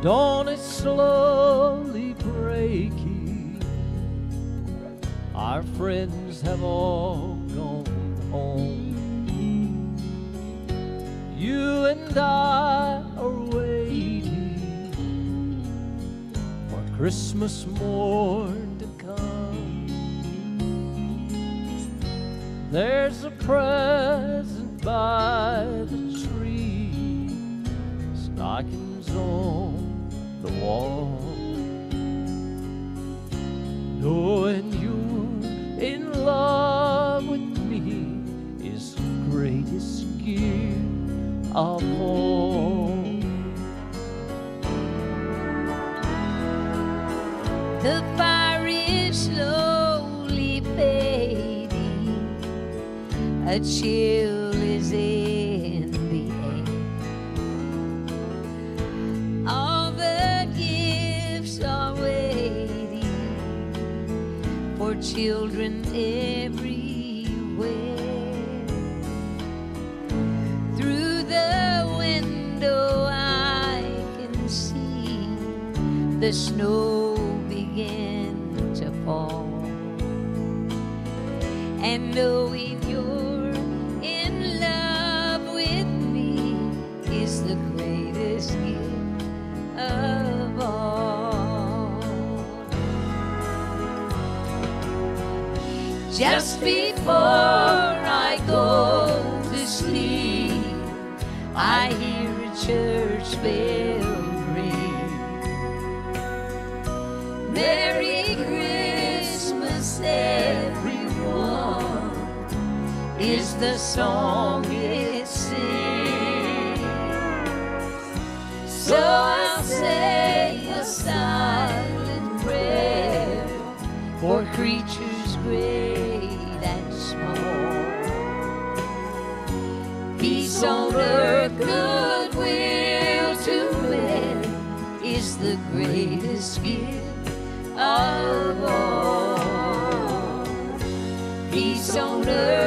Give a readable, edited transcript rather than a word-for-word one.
Dawn is slowly breaking. Our friends have all gone home. You and I are waiting for Christmas morn to come. There's a present by the tree, stockings on the wall. Knowing you're in love with me is the greatest gift of all. The fire is slowly fading, a chill is in the air. All the gifts are waiting for children everywhere. Through the window I can see the snow begin to fall, and knowing you're in love with me is the greatest gift of all. Just before I go to sleep, I hear a church bell ring. Merry Christmas, everyone, is the song it sings. So I'll say a silent prayer for creatures great and small. Peace on earth, goodwill to men is the greatest gift of all. Peace on earth.